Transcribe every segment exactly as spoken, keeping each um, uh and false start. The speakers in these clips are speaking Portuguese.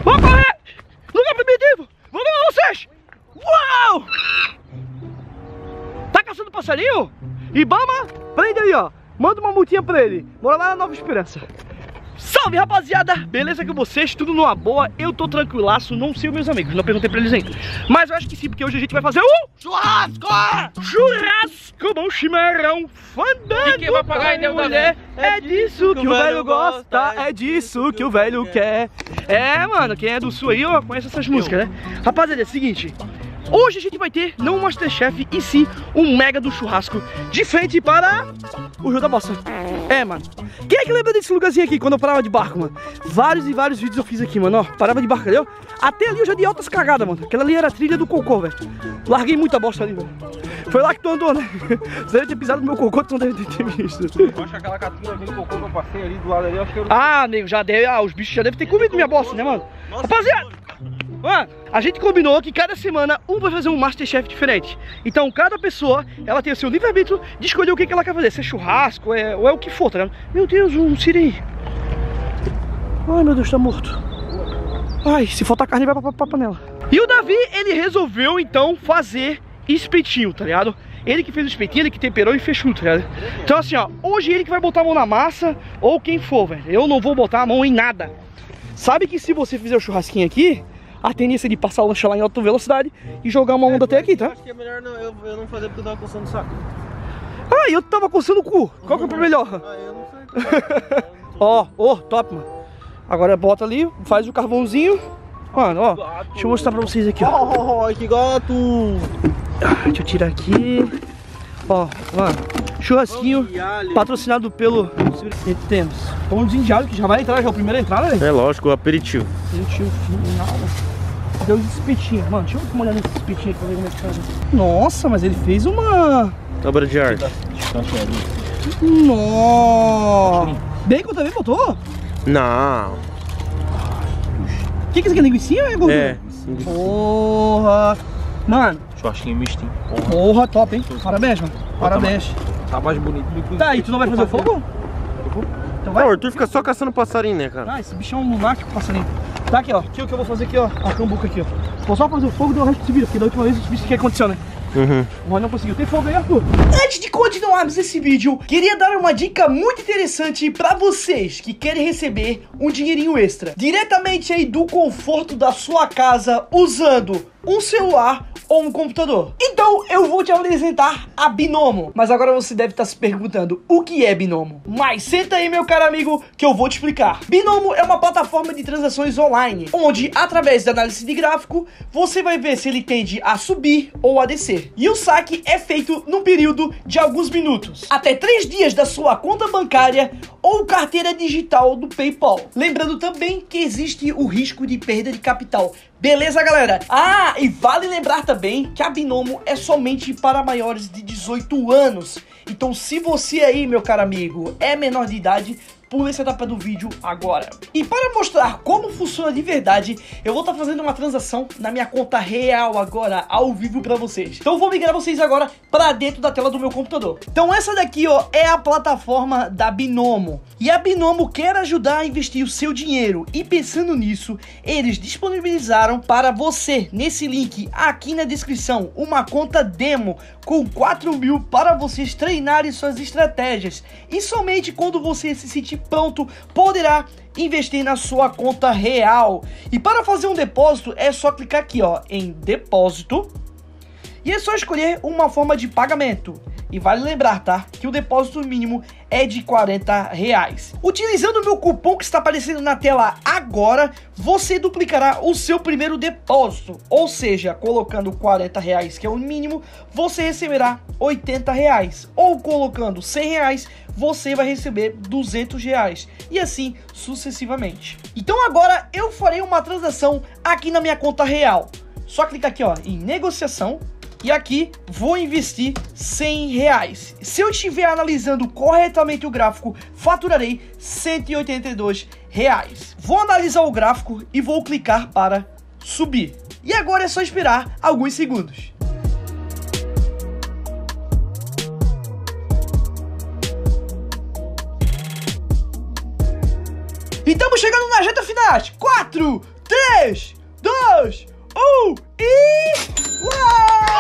Vou correr! Lugar primitivo! Vou levar vocês! Uau! Tá caçando passarinho? Ibama, prende aí, ó. Manda uma multinha pra ele. Mora lá na Nova Esperança. Salve, rapaziada! Beleza com vocês? Tudo numa boa? Eu tô tranquilaço, não sei os meus amigos, não perguntei pra eles ainda. Mas eu acho que sim, porque hoje a gente vai fazer um churrasco! Churrasco, bom chimarrão, fandango. E quem vai pagar em mulher? É disso que o velho gosta, é disso que o velho quer. É, mano, quem é do sul aí, ó, conhece essas músicas, né? Rapaziada, é o seguinte... Hoje a gente vai ter, não um Masterchef, e sim um mega do churrasco de frente para o Rio da Bossa. É, mano. Quem é que lembra desse lugarzinho aqui, quando eu parava de barco, mano? Vários e vários vídeos eu fiz aqui, mano, ó. Parava de barco, entendeu? Até ali eu já dei altas cagadas, mano. Aquela ali era a trilha do cocô, velho. Larguei muita bosta ali, velho. Foi lá que tu andou, né? Você deve ter pisado no meu cocô, tu não deve ter visto. Eu acho que aquela catinha ali, o cocô que eu passei ali do lado ali, eu acho que eu... Ah, nego, já deve... Ah, os bichos já devem ter comido minha bosta, né, mano? Rapaziada! Mano, a gente combinou que cada semana um vai fazer um Masterchef diferente. Então cada pessoa, ela tem o seu livre-arbítrio de escolher o que, que ela quer fazer. Se é churrasco, é, ou é o que for, tá ligado? Meu Deus, um siri. Ai, meu Deus, tá morto. Ai, se faltar carne vai pra, pra, pra panela. E o Davi, ele resolveu então fazer espetinho, tá ligado? Ele que fez o espetinho, ele que temperou e fechou, tá ligado? Então assim, ó, hoje ele que vai botar a mão na massa, ou quem for, velho. Eu não vou botar a mão em nada. Sabe que se você fizer o churrasquinho aqui, a tendência de passar o lanche lá em alta velocidade e jogar uma onda até aqui, tá? Acho que é melhor não, eu, eu não fazer porque eu tava coçando o saco. Ah, eu tava coçando o cu. Qual que é o melhor? Ah, eu não sei. Ó, ó, top, mano. Agora bota ali, faz o carvãozinho. Mano, ó, deixa eu mostrar pra vocês aqui, ó. Oh, que gato! Deixa eu tirar aqui. Ó, mano, churrasquinho patrocinado pelo... E temos pãozinho de alho, que já vai entrar, já é a primeira entrada, velho. É lógico, o aperitivo. Aperitivo final. Deu uns espetinhos. Mano, deixa eu dar uma olhada nesse espetinho aqui pra ver como é que tá. Nossa, mas ele fez uma... Obra de arte. Nossa. Bacon também botou? Não. O que que é isso aqui? Linguiça ou é gordura? É. Porra. Mano. Churrasquinho misto, hein? Porra. Porra, top, hein? Parabéns, mano. Parabéns. Tá mais bonito do que... Tá, e tu não vai fazer o fogo? Então vai. Não, o Arthur fica só caçando passarinho, né, cara? Ah, esse bicho é um lunático, passarinho. Tá aqui, ó. Aqui o que eu vou fazer aqui, ó. A cambuca aqui, ó. Vou só fazer o fogo e o resto se vira, porque da última vez a gente viu o que aconteceu, né? Uhum. Mas não conseguiu. Tem fogo aí, Arthur? Antes de continuarmos esse vídeo, queria dar uma dica muito interessante pra vocês que querem receber um dinheirinho extra. Diretamente aí do conforto da sua casa, usando um celular ou um computador. Então eu vou te apresentar a Binomo. Mas agora você deve estar se perguntando, o que é Binomo? Mas senta aí, meu caro amigo, que eu vou te explicar. Binomo é uma plataforma de transações online, onde através da análise de gráfico, você vai ver se ele tende a subir ou a descer. E o saque é feito num período de alguns minutos, até três dias da sua conta bancária ou carteira digital do PayPal. Lembrando também que existe o risco de perda de capital. Beleza, galera? Ah, e vale lembrar também que a Binomo é somente para maiores de dezoito anos. Então, se você aí, meu caro amigo, é menor de idade, pula essa etapa do vídeo agora. E para mostrar como funciona de verdade, eu vou estar fazendo uma transação na minha conta real agora, ao vivo para vocês. Então eu vou migrar vocês agora para dentro da tela do meu computador. Então essa daqui, ó, é a plataforma da Binomo. E a Binomo quer ajudar a investir o seu dinheiro. E pensando nisso, eles disponibilizaram para você, nesse link aqui na descrição, uma conta demo com quatro mil para vocês treinarem suas estratégias. E somente quando você se sentir pronto, poderá investir na sua conta real. E para fazer um depósito, é só clicar aqui, ó, em depósito. E é só escolher uma forma de pagamento. E vale lembrar, tá, que o depósito mínimo é de quarenta reais. Utilizando o meu cupom que está aparecendo na tela agora, você duplicará o seu primeiro depósito. Ou seja, colocando quarenta reais, que é o mínimo, você receberá oitenta reais. Ou colocando cem reais, você vai receber duzentos reais. E assim sucessivamente. Então agora eu farei uma transação aqui na minha conta real. Só clicar aqui, ó, em negociação. E aqui vou investir cem reais. Se eu estiver analisando corretamente o gráfico, faturarei cento e oitenta e dois reais. Vou analisar o gráfico e vou clicar para subir. E agora é só esperar alguns segundos. E estamos chegando na reta final. quatro, três, dois, um e... Uau!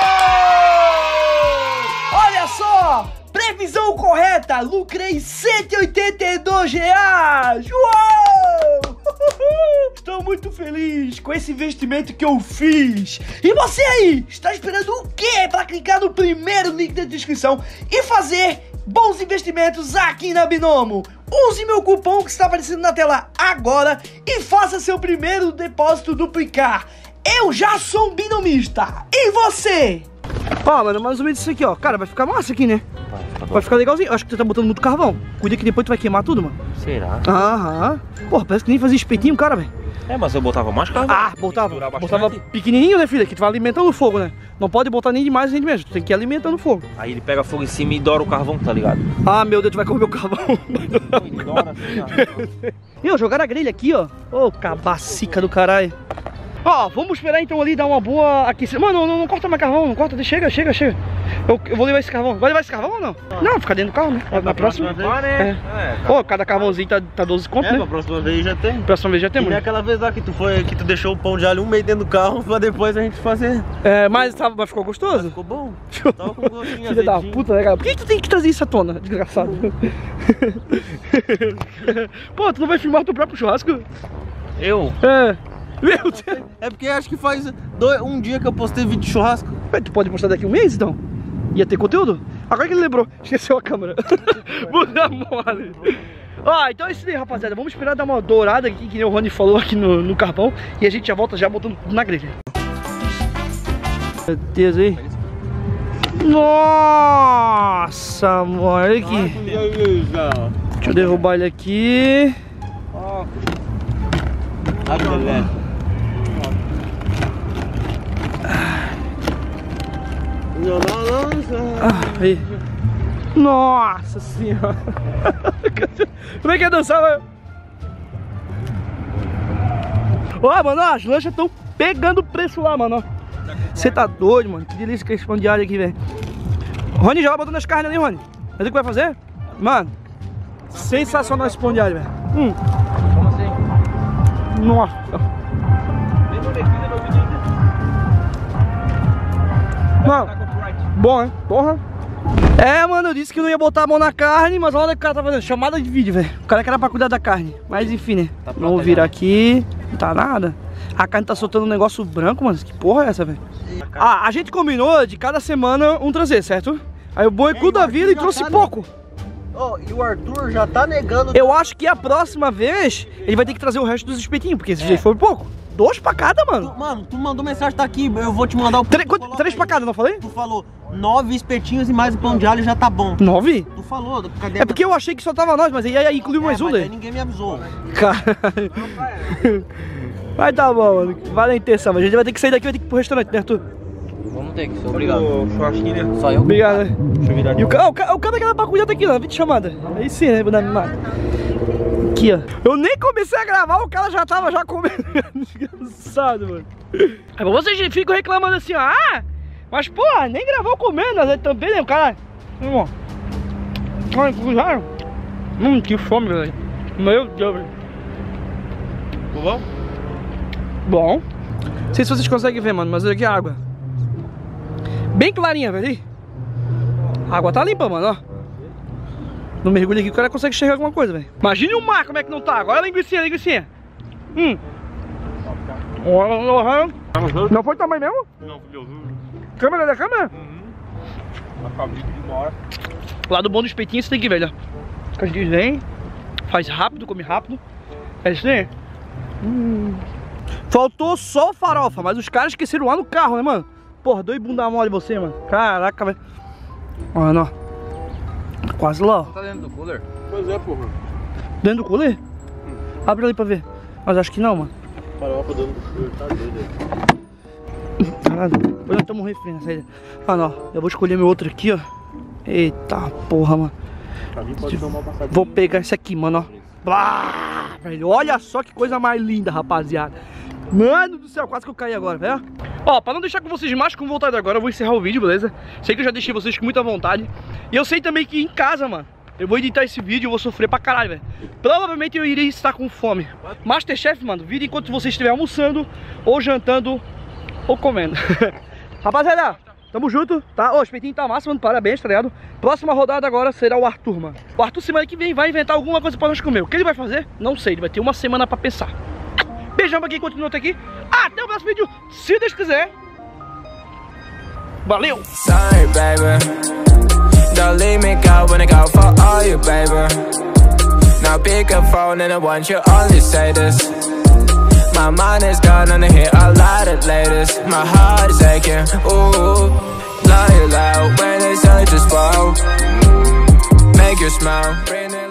Olha só! Previsão correta! Lucrei cento e oitenta e dois reais! Uau! Estou muito feliz com esse investimento que eu fiz! E você aí? Está esperando o quê para clicar no primeiro link da descrição e fazer bons investimentos aqui na Binomo? Use meu cupom que está aparecendo na tela agora e faça seu primeiro depósito duplicar. Eu já sou um binomista. E você? Ó, mano, mais ou menos isso aqui, ó. Cara, vai ficar massa aqui, né? Vai ficar, vai ficar legalzinho. Acho que tu tá botando muito carvão. Cuida que depois tu vai queimar tudo, mano. Será? Aham. Porra, parece que nem fazia espetinho, cara, velho. É, mas eu botava mais carvão. Ah, botava. Botava pequenininho, né, filha? Que tu vai alimentando o fogo, né? Não pode botar nem demais nem de menos. Tu tem que ir alimentando o fogo. Aí ele pega fogo em cima e dora o carvão, tá ligado? Ah, meu Deus, tu vai comer o carvão. Ele dora assim, ó. E eu jogar a grelha aqui, ó. Ô, oh, cabacica do caralho. Ó, vamos esperar então ali dar uma boa aquecida. Mano, não, não corta mais carvão, não corta. Chega, chega, chega. Eu, eu vou levar esse carvão. Vai levar esse carvão ou não? Ah. Não, fica dentro do carro, né? É, na próxima. próxima vez, né? É. Ó, é, cada carvãozinho tá, tá doze conto, é, né? Na próxima vez já tem. Próxima vez já tem, e mano. é aquela vez lá que tu foi, que tu deixou o pão de alho um meio dentro do carro pra depois a gente fazer. É, mas, tá, mas ficou gostoso? Mas ficou bom. Tava com gostinho Filha da puta, né, cara? Por que tu tem que trazer isso à tona, desgraçado? Pô, tu não vai filmar teu próprio churrasco? Eu? É. Meu Deus. É porque acho que faz dois, um dia que eu postei vídeo de churrasco. Mas tu pode postar daqui um mês, então? Ia ter conteúdo? Agora que ele lembrou, esqueceu a câmera. Bunda mole. Ó, então é isso aí, rapaziada. Vamos esperar dar uma dourada aqui, que nem o Rony falou aqui no, no carvão. E a gente já volta já botando tudo na grelha. Meu Deus aí. Nossa, mano, olha aqui. Deixa eu derrubar ele aqui. Ai, beleza. Ah, aí. Nossa senhora. Como é que é dançar, velho? Ó, mano, ó, as lanchas estão pegando preço lá, mano. Você tá doido, mano. Que delícia que é esse pão de alho aqui, velho. Rony já vai botando as carnes ali, Rony. Mas o que vai fazer? Mano, sensacional esse pão de alho, velho. Hum. Como assim? Nossa. Mano, bom, hein? Porra. É, mano, eu disse que não ia botar a mão na carne, mas olha o que o cara tá fazendo. Chamada de vídeo, velho. O cara que era pra cuidar da carne. Mas enfim, né? Tá Vamos virar aqui. Não tá nada. A carne tá soltando um negócio branco, mano. Que porra é essa, velho? Ah, a gente combinou de cada semana um trazer, certo? Aí o boicudo da vida e trouxe tá pouco. Oh, e o Arthur já tá negando. Eu acho que a próxima vez ele vai ter que trazer o resto dos espetinhos, porque esse É. jeito foi pouco. Dois pra cada, mano. Tu, mano, tu mandou mensagem, tá aqui, eu vou te mandar o Tre pão. quanto- Três pra cada, não falei? Tu falou nove espetinhos e mais o pão de alho já tá bom. Nove? Tu falou, cadê? É porque eu achei que só tava nós, mas aí, aí incluiu mais é, um mas aí daí. ninguém me avisou. Caralho. Vai tá bom, mano. Vale a intenção, mas a gente vai ter que sair daqui e vai ter que ir pro restaurante, né, Arthur? Vamos ter que ser obrigado. Churrasquinho. Só eu? Obrigado, né? Deixa eu virar E o cara, o cara, o cara que era pra cuidar tá aqui, ó, vídeo chamada. Aí sim, né, Bunda mimada. Aqui, ó. Eu nem comecei a gravar, o cara já tava já comendo. Desgraçado, mano. Aí vocês ficam reclamando assim, ó. Ah, mas porra, nem gravou comendo, né, também, né, o cara. Irmão. Olha, cuidaram. Hum, que fome, velho. Meu Deus, velho. Ficou bom? Bom. Não sei se vocês conseguem ver, mano, mas olha aqui a água. Bem clarinha, velho. A água tá limpa, mano, ó. No mergulho aqui o cara consegue enxergar alguma coisa, velho. Imagine o mar, como é que não tá. Agora a linguicinha, a linguicinha. Hum. Não foi tamanho mesmo? Não, filho. Câmera da câmera? Acabei de embora. O lado bom do espetinho você tem que ver, ó. Que a gente vem, faz rápido, come rápido. É isso aí. Hum. Faltou só farofa, mas os caras esqueceram lá no carro, né, mano? Porra, dois bunda mole você, mano. Caraca, velho. Olha, ó. Quase lá, ó. Não tá dentro do cooler? Pois é, porra. Dentro do cooler? Abre ali pra ver. Mas acho que não, mano. Farofa dentro do cooler, tá doido. Caralho, depois nós estamos um refri na saída. Mano, ó, eu vou escolher meu outro aqui, ó. Eita porra, mano. Pra mim pode dar uma passadinha. Vou pegar esse aqui, mano, ó. Blá, velho, olha só que coisa mais linda, rapaziada. Mano do céu, quase que eu caí agora, velho. Ó, pra não deixar com vocês mais com vontade agora, eu vou encerrar o vídeo, beleza? Sei que eu já deixei vocês com muita vontade. E eu sei também que em casa, mano, Eu vou editar esse vídeo, eu vou sofrer pra caralho, velho. Provavelmente eu irei estar com fome. Masterchef, mano, vira enquanto você estiver almoçando, ou jantando, ou comendo. Rapaziada, tamo junto, tá? Ô, o espetinho tá massa, mano, parabéns, tá ligado? Próxima rodada agora será o Arthur, mano. O Arthur semana que vem vai inventar alguma coisa pra nós comer. O que ele vai fazer? Não sei, ele vai ter uma semana pra pensar. Beijão pra quem continua até aqui. Até o próximo vídeo, se Deus quiser. Valeu! Sorry, baby. Don't leave me go when I go for all you, baby. Now pick a phone and I want you only say this. My mind is gone and I hear a lot of latest. My heart is aching, ooh. Lie loud when it's just fall. Make you smile.